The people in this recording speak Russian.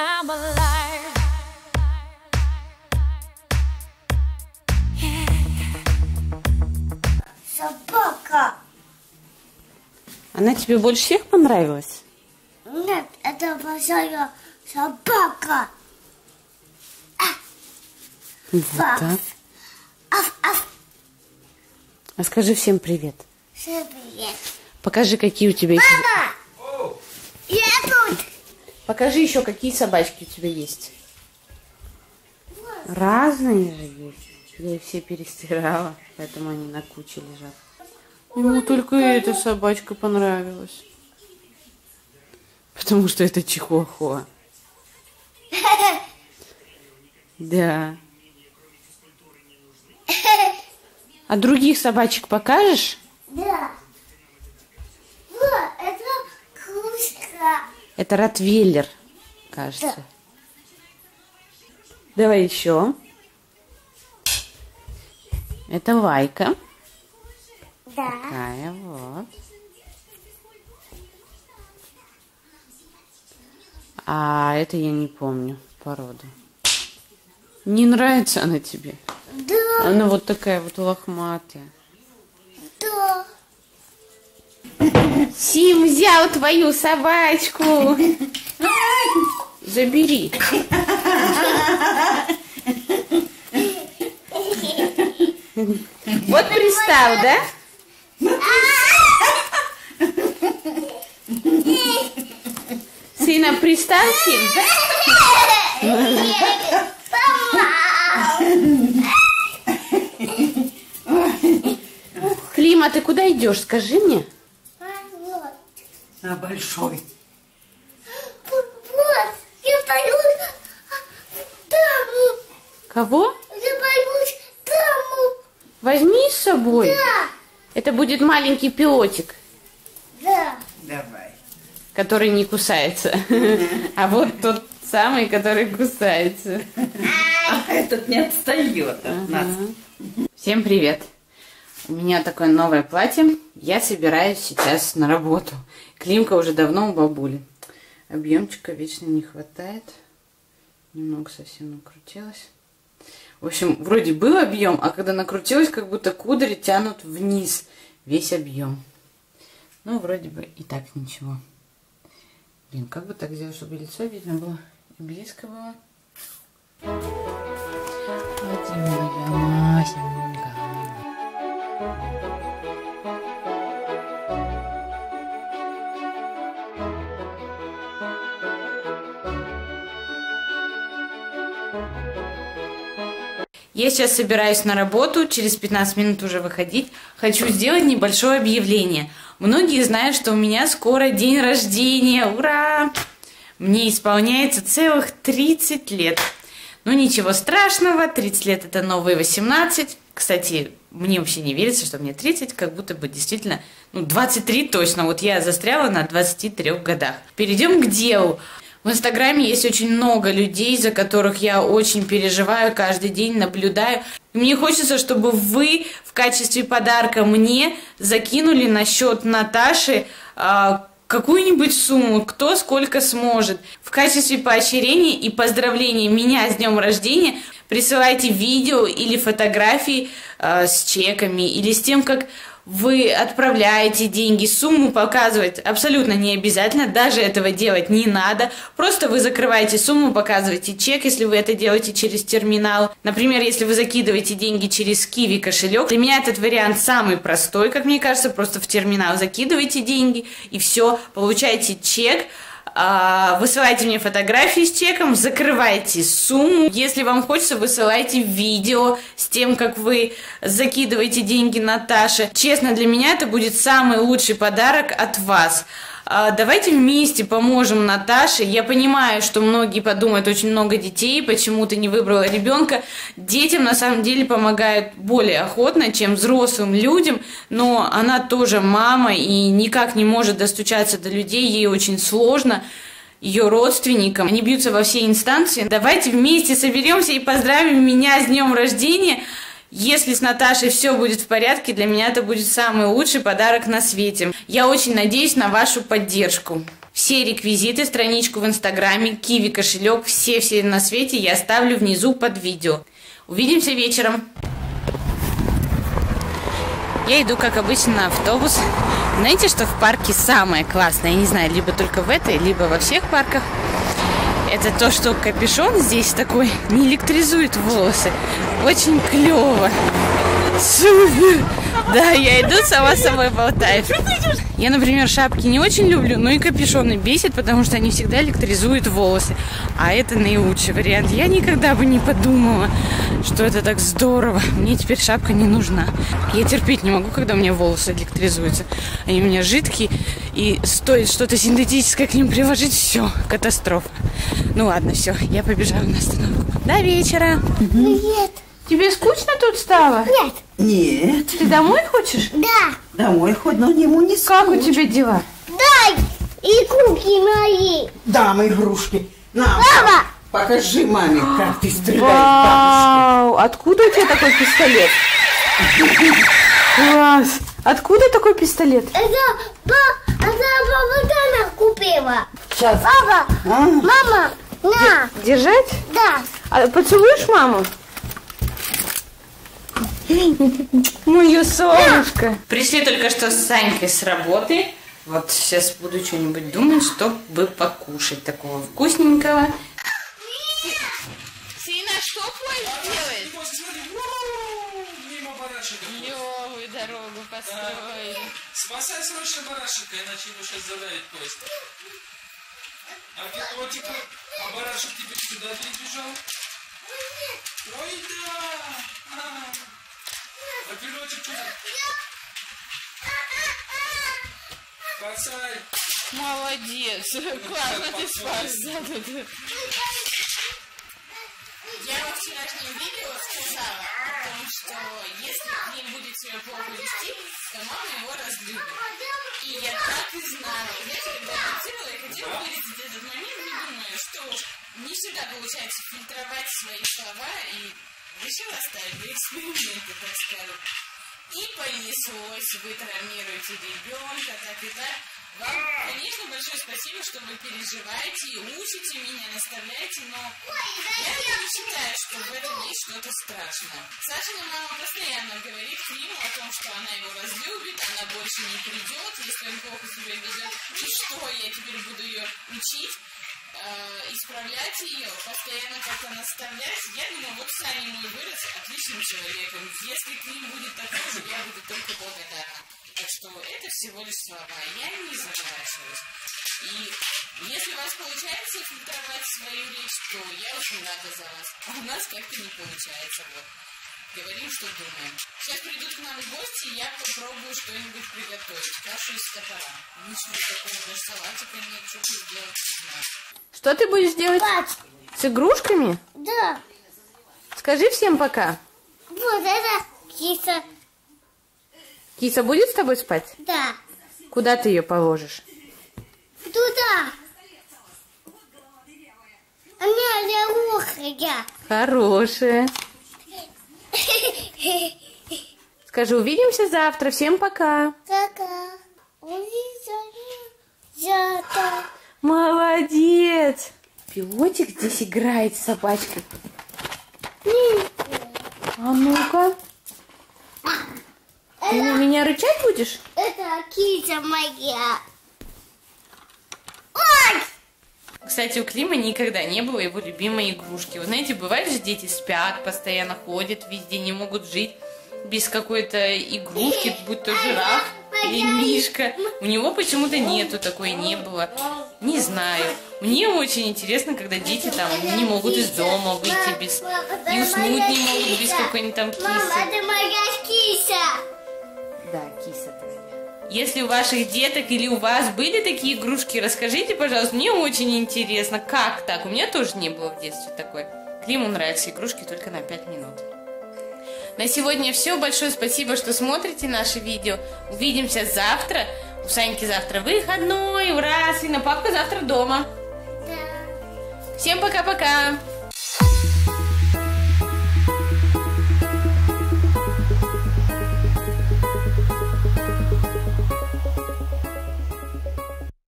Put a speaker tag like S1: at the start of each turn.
S1: I'm alive.
S2: Собака.
S3: Она тебе больше всех понравилась?
S2: Нет, это большая собака.
S3: Вот так. А скажи всем привет.
S2: Всем привет.
S3: Покажи, какие у тебя есть.
S2: Мама! Я тут.
S3: Покажи еще, какие собачки у тебя есть. Разные же есть. Я их все перестирала, поэтому они на куче лежат. Ему только эта собачка понравилась. Потому что это чихуахуа. Да. А других собачек покажешь?
S2: Да. Вот, это кружка.
S3: Это ротвейлер, кажется.
S2: Да.
S3: Давай еще. Это Вайка.
S2: Да.
S3: Такая вот. А это я не помню породу. Не нравится она тебе?
S2: Да.
S3: Она вот такая вот лохматая.
S2: Да.
S3: Сим взял твою собачку. Забери. Вот пристал, да? Сына пристал, Сим? Клим, а ты куда идешь? Скажи мне.
S4: На большой.
S2: Вот, я боюсь даму.
S3: Кого?
S2: Я боюсь даму.
S3: Возьми с собой.
S2: Да.
S3: Это будет маленький пилотик,
S2: Да.
S4: Давай.
S3: который не кусается. А вот тот самый, который кусается.
S4: А этот не отстает от нас.
S3: Всем привет! У меня такое новое платье. Я собираюсь сейчас на работу. Климка уже давно у бабули. Объемчика вечно не хватает. Немного совсем накрутилась. В общем, вроде был объем, а когда накрутилась, как будто кудри тянут вниз весь объем. Ну, вроде бы и так ничего. Блин, как бы так сделать, чтобы лицо видно было и близко было. Вот и моя Масенька. Я сейчас собираюсь на работу, через 15 минут уже выходить. Хочу сделать небольшое объявление. Многие знают, что у меня скоро день рождения. Ура! Мне исполняется целых 30 лет. Ну ничего страшного, 30 лет это новые 18. Кстати, мне вообще не верится, что мне 30, как будто бы действительно, 23 точно. Вот я застряла на 23 годах. Перейдем к делу. В Инстаграме есть очень много людей, за которых я очень переживаю, каждый день наблюдаю. И мне хочется, чтобы вы в качестве подарка мне закинули на счет Наташи какую-нибудь сумму, кто сколько сможет. В качестве поощрения и поздравления меня с днем рождения присылайте видео или фотографии с чеками или с тем, как вы отправляете деньги, сумму показывать абсолютно не обязательно, даже этого делать не надо. Просто вы закрываете сумму, показываете чек, если вы это делаете через терминал. Например, если вы закидываете деньги через Kiwi кошелек. Для меня этот вариант самый простой, как мне кажется, просто в терминал закидываете деньги и все, получаете чек. Высылайте мне фотографии с чеком, закрывайте сумму. Если вам хочется, высылайте видео с тем, как вы закидываете деньги Наташе. Честно, для меня это будет самый лучший подарок от вас. Давайте вместе поможем Наташе. Я понимаю, что многие подумают, очень много детей, почему ты не выбрала ребенка. Детям на самом деле помогают более охотно, чем взрослым людям, но она тоже мама и никак не может достучаться до людей, ей очень сложно, ее родственникам. Они бьются во все инстанции. Давайте вместе соберемся и поздравим меня с днем рождения. Если с Наташей все будет в порядке, для меня это будет самый лучший подарок на свете. Я очень надеюсь на вашу поддержку. Все реквизиты, страничку в Инстаграме, Киви кошелек, все на свете я оставлю внизу под видео. Увидимся вечером. Я иду, как обычно, на автобус. Знаете, что в парке самое классное? Я не знаю, либо только в этой, либо во всех парках. Это то, что капюшон здесь такой не электризует волосы. Очень клево. Супер! Да, я иду, сама с собой болтаю. Я, например, шапки не очень люблю, но и капюшоны бесит, потому что они всегда электризуют волосы. А это наилучший вариант. Я никогда бы не подумала, что это так здорово. Мне теперь шапка не нужна. Я терпеть не могу, когда у меня волосы электризуются. Они у меня жидкие, и стоит что-то синтетическое к ним приложить, все, катастрофа. Ну ладно, все, я побежала на остановку. До вечера.
S2: Нет.
S3: Тебе скучно тут стало?
S2: Нет.
S4: Нет.
S3: Ты домой хочешь?
S2: Да.
S4: Домой хоть, но ему не
S3: Как у
S4: скучно.
S3: тебя дела?
S2: Дай игрушки мои.
S4: Дам игрушки. На,
S2: Мама.
S4: покажи маме, как ты стреляешь,
S3: Вау! Откуда у тебя такой пистолет? Класс! Откуда такой пистолет?
S2: Это баба Дана купила.
S4: Сейчас.
S2: Папа,
S4: А?
S2: мама, на.
S3: Держать?
S2: Да.
S3: А поцелуешь маму? Мое солнышко. Пришли только что с Санькой с работы. Вот сейчас буду что-нибудь думать, чтобы покушать такого вкусненького. Сина, что поезд делает?
S1: Мимо барашек.
S3: Левую дорогу построили.
S1: Спасай срочно барашека, иначе ему сейчас задавит поезд. А где котик? А барашек теперь сюда прибежал? Ой, да! А пирожек куда? Спасай!
S3: Молодец. Классно ты спас. Я во вчерашнем видео сказала о том, что если к ним будет себя плохо вести, то мама его разлюбит. И я так и знала. Знаете, когда я монтировала, я хотела вырезать этот момент, не думаю, что не всегда получается фильтровать свои слова, и решила оставить для эксперимента, так скажем. И понеслось, вы травмируете ребенка, так и так. Вам, конечно, большое спасибо, что вы переживаете и учите меня, наставляете, но я не считаю, что в этом есть что-то страшное. Сашина мама постоянно говорит Климу о том, что она его разлюбит, она больше не придет, если он плохо себя ведет. И что, я теперь буду ее учить, исправлять ее, постоянно как-то наставлять. Я думаю, вот Саня мой вырос отличным человеком. Если Клим будет такой же, я буду только благодарна. Так что это всего лишь слова. Я не заморачиваюсь. И если у вас получается фильтровать свою речь, то я очень рада за вас. А у нас как-то не получается. Вот. Говорим, что думаем. Сейчас придут к нам в гости, и я попробую что-нибудь приготовить. Кашу из топора. Ничего такого, даже салатика нет, что-то сделать. Что ты будешь делать?
S2: Папа.
S3: С игрушками?
S2: Да.
S3: Скажи всем пока.
S2: Вот это киса.
S3: Киса будет с тобой спать?
S2: Да.
S3: Куда ты ее положишь?
S2: Туда. Она лягухая.
S3: Хорошая. Скажи, увидимся завтра. Всем пока.
S2: Кака. Зата.
S3: Молодец. Пилотик здесь играет с собачкой. А ну-ка. Ты на меня рычать будешь?
S2: Это киса моя. Ой!
S3: Кстати, у Клима никогда не было его любимой игрушки. Вы знаете, бывает же, дети спят, постоянно ходят, везде не могут жить без какой-то игрушки, будь то жираф или мишка. У него почему-то нету такой, не было. Не знаю. Мне очень интересно, когда дети там не могут из дома выйти без... И уснуть не могут без какой-нибудь там кисы.
S2: Мама, это моя киса.
S3: Да, киса твоя. Если у ваших деток или у вас были такие игрушки, расскажите, пожалуйста. Мне очень интересно, как так? У меня тоже не было в детстве такой. Климу нравятся игрушки только на 5 минут. На сегодня все. Большое спасибо, что смотрите наши видео. Увидимся завтра. У Саньки завтра выходной. Ура! Сына, папка завтра дома.
S2: Да.
S3: Всем пока-пока.